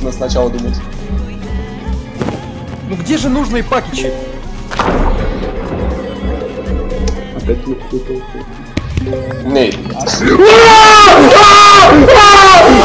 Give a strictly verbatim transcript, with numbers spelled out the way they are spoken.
нужно сначала думать. Ну где же нужные пакетчи? Ней.